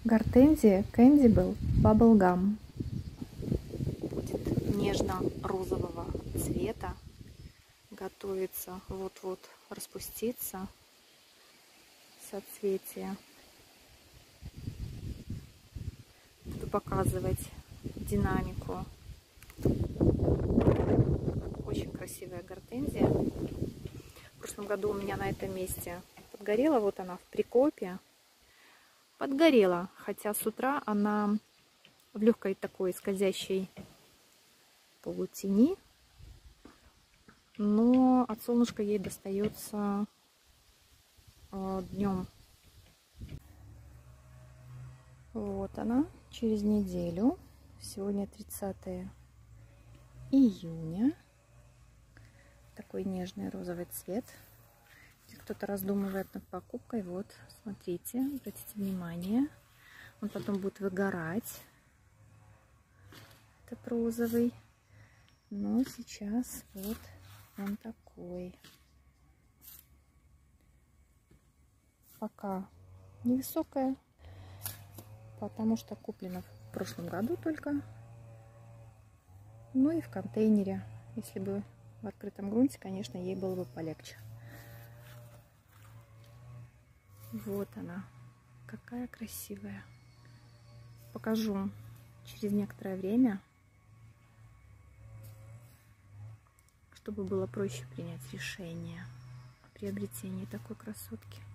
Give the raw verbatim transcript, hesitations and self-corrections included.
Гортензия Candible Bubblegum. Будет нежно-розового цвета. Готовится вот-вот распуститься. Соцветие. Буду показывать динамику. Очень красивая гортензия. В прошлом году у меня на этом месте подгорела. Вот она в прикопе. Подгорела, хотя с утра она в легкой такой скользящей полутени, но от солнышка ей достается э, днем. Вот она через неделю. Сегодня тридцатое июня. Такой нежный розовый цвет. Если кто-то раздумывает над покупкой, вот, смотрите, обратите внимание. Он потом будет выгорать. Это розовый. Но сейчас вот он такой. Пока невысокая, потому что куплена в прошлом году только. Ну и в контейнере. Если бы в открытом грунте, конечно, ей было бы полегче. Вот она, какая красивая. Покажу через некоторое время, чтобы было проще принять решение о приобретении такой красотки.